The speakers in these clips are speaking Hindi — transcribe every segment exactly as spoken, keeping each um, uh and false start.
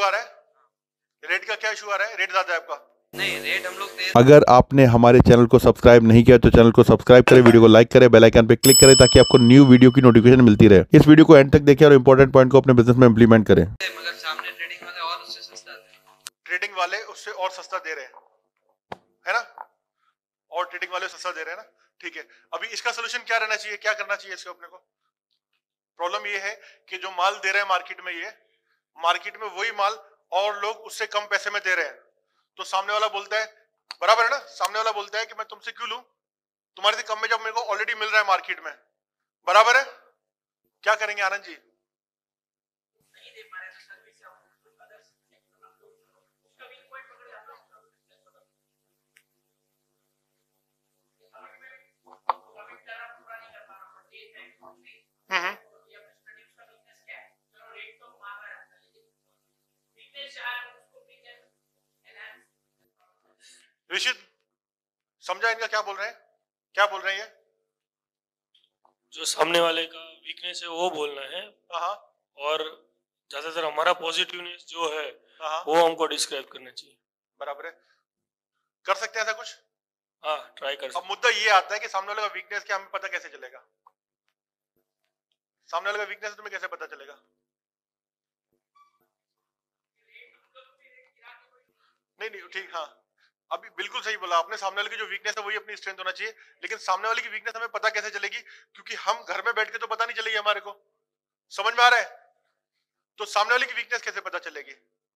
आ रहा है? रेट का क्या इशू आ रहा है? रेट ज्यादा है आपका? नहीं, रेट हम लोग दे। अगर आपने हमारे चैनल को सब्सक्राइब नहीं किया तो चैनल को सब्सक्राइब करें, वीडियो को लाइक करें, बेल आइकन पे क्लिक करें ताकि आपको न्यू वीडियो की नोटिफिकेशन मिलती रहे। इस वीडियो को एंड तक देखें और इंपॉर्टेंट पॉइंट को अपने बिजनेस में इंप्लीमेंट करें। मगर सामने ट्रेडिंग वाले और उससे सस्ता दे रहे हैं। ट्रेडिंग वाले उससे और सस्ता दे रहे हैं, है ना? और ट्रेडिंग वाले सस्ता दे रहे हैं ना, ठीक है। अभी इसका सोल्यूशन क्या रहना चाहिए, क्या करना चाहिए इसको अपने को? प्रॉब्लम ये है कि जो माल दे रहे हैं मार्केट में, ये मार्केट में वही माल और लोग उससे कम पैसे में दे रहे हैं, तो सामने वाला बोलता है, बराबर है ना, सामने वाला बोलता है कि मैं तुमसे क्यों लूं, तुम्हारे से कम में जब मेरे को ऑलरेडी मिल रहा है मार्केट में, बराबर है? क्या करेंगे आनंद जी? हम्म ऋषित, समझा इनका क्या बोल रहे हैं? क्या बोल रहे हैं ये? जो सामने वाले का वीकनेस है वो बोलना है, हाँ, और ज्यादातर हमारा पॉजिटिवनेस जो है हाँ, वो हमको डिस्क्राइब करना चाहिए। बराबर है। कर सकते हैं ऐसा कुछ? हाँ, ट्राई कर अब सकते। मुद्दा ये आता है कि सामने वाले का वीकनेस क्या हमें पता कैसे चलेगा? सामने वाले का वीकनेस तुम्हें कैसे पता चलेगा? नहीं नहीं ठीक, हाँ अभी बिल्कुल सही बोला आपने। सामने वाले की जो वीकनेस है वही अपनी स्ट्रेंथ होना चाहिए, लेकिन सामने वाले की वीकनेस हमें पता कैसे चलेगी? क्योंकि हम घर में बैठ के तो पता नहीं चलेगी हमारे को, समझ में आ रहा है? तो सामने वाले की वीकनेस कैसे पता चलेगी?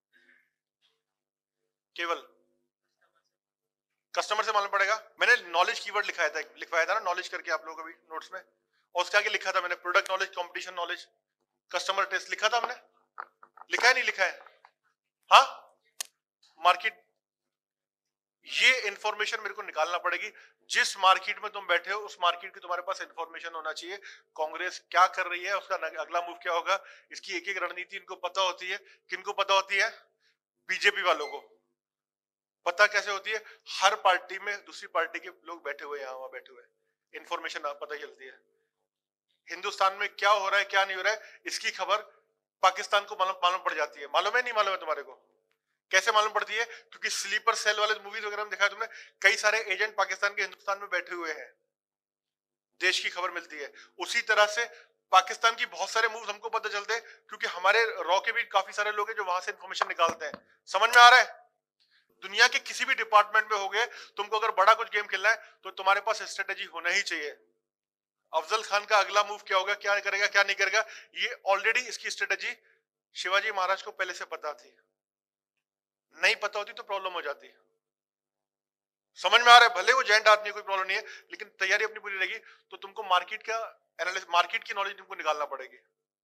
केवल कस्टमर से मालूम पड़ेगा। मैंने नॉलेज कीवर्ड लिखाया था, लिखवाया था ना नॉलेज करके आप लोगों को भी नोट्स में, और उसके आगे लिखा था मैंने product knowledge, competition knowledge, customer taste लिखा था हमने, लिखा है नहीं लिखा है? हाँ, मार्केट, ये इंफॉर्मेशन मेरे को निकालना पड़ेगी। जिस मार्केट में तुम बैठे हो उस मार्केट की तुम्हारे पास इंफॉर्मेशन होना चाहिए। कांग्रेस क्या कर रही है, उसका अगला मूव क्या होगा, इसकी एक एक रणनीति इनको पता होती है। किनको पता होती है? बीजेपी वालों को पता कैसे होती है? हर पार्टी में दूसरी पार्टी के लोग बैठे हुए, यहाँ वहां बैठे हुए, इंफॉर्मेशन पता चलती है। हिंदुस्तान में क्या हो रहा है क्या नहीं हो रहा है इसकी खबर पाकिस्तान को मालूम मालूम पड़ जाती है। मालूम है नहीं मालूम है तुम्हारे को? कैसे मालूम पड़ती है? क्योंकि स्लीपर सेल वाले मूवीज वगैरह में देखा है तुमने, कई सारे एजेंट पाकिस्तान के हिंदुस्तान में बैठे हुए हैं, देश की खबर मिलती है। उसी तरह से पाकिस्तान की बहुत सारे मूव्स हमको पता चलते हैं, क्योंकि हमारे रॉ के भी काफी सारे लोग हैं जो वहां से इंफॉर्मेशन निकालते हैं। समझ में आ रहा है? दुनिया के किसी भी डिपार्टमेंट में हो गए, तुमको अगर बड़ा कुछ गेम खेलना है तो तुम्हारे पास स्ट्रेटेजी होना ही चाहिए। अफजल खान का अगला मूव क्या होगा, क्या करेगा क्या नहीं करेगा, ये ऑलरेडी इसकी स्ट्रेटेजी शिवाजी महाराज को पहले से पता थी। नहीं पता होती तो प्रॉब्लम हो जाती। समझ में आ रहा है? भले वो जैंट आदमी, कोई प्रॉब्लम नहीं है, लेकिन तैयारी अपनी पूरी रहेगी तो तुमको मार्केट का एनालिसिस, मार्केट की नॉलेज तुमको निकालना पड़ेगी,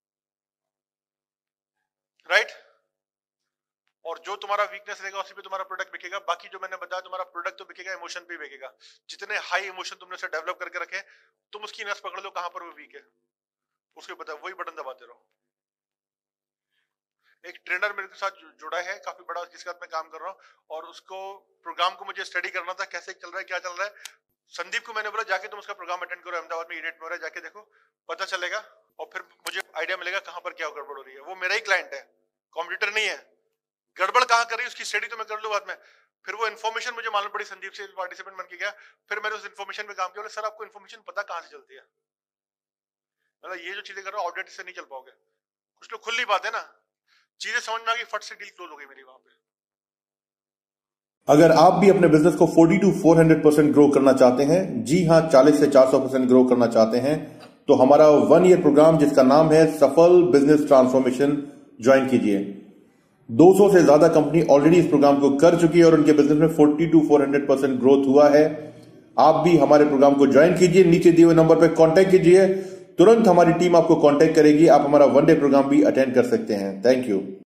राइट? और जो तुम्हारा वीकनेस रहेगा उसी पे तुम्हारा प्रोडक्ट बिकेगा। बाकी जो मैंने बताया, तुम्हारा प्रोडक्ट तो बिकेगा, इमोशन पे बिकेगा। जितने हाई इमोशन तुमने उसे डेवलप करके रखे, तुम उसकी नस पकड़ लो कहां पर वो वीक है, उसके बता वही बटन दबाते रहो। एक ट्रेनर मेरे के साथ जुड़ा है काफी बड़ा, जिसके साथ मैं काम कर रहा हूँ, और उसको प्रोग्राम को मुझे स्टडी करना था, कैसे चल रहा है क्या चल रहा है। संदीप को मैंने बोला जाके तुम उसका प्रोग्राम अटेंड करो, अहमदाबाद में इडेट में हो रहा है, जाके देखो, पता चलेगा और फिर मुझे आइडिया मिलेगा कहां पर क्या गड़बड़ हो रही है। वो मेरा ही क्लाइंट है, कॉम्पिटिटर नहीं है। गड़बड़ कहां कर रही है उसकी स्टडी तो मैं कर लूं बाद में। फिर वो इन्फॉर्मेशन मुझे मालूम पड़ी, संदीप से पार्टिसिपेंट बन के गया, फिर मैंने उस इन्फॉर्मेशन पे काम किया। सर आपको इन्फॉर्मेशन पता कहां से चलती है? मतलब ये जो चीजें कर रहे हो ऑडिट से नहीं चल पाओगे। कुछ लोग खुली बात है ना, चीजें समझ में आ गई, फट से डील क्लोज हो गई मेरी वहां पे। अगर आप भी अपने बिजनेस को forty two four hundred percent grow करना चाहते हैं, जी हां चालीस से चार सौ परसेंट ग्रो करना चाहते हैं, तो हमारा वन ईयर प्रोग्राम जिसका नाम है सफल बिजनेस ट्रांसफॉर्मेशन ज्वाइन कीजिए। दो सौ से ज्यादा कंपनी ऑलरेडी इस प्रोग्राम को कर चुकी है और उनके बिजनेस में forty two four hundred percent growth हुआ है। आप भी हमारे प्रोग्राम को ज्वाइन कीजिए, नीचे दिए हुए नंबर पर कांटेक्ट कीजिए, तुरंत हमारी टीम आपको कांटेक्ट करेगी। आप हमारा वन डे प्रोग्राम भी अटेंड कर सकते हैं। Thank you.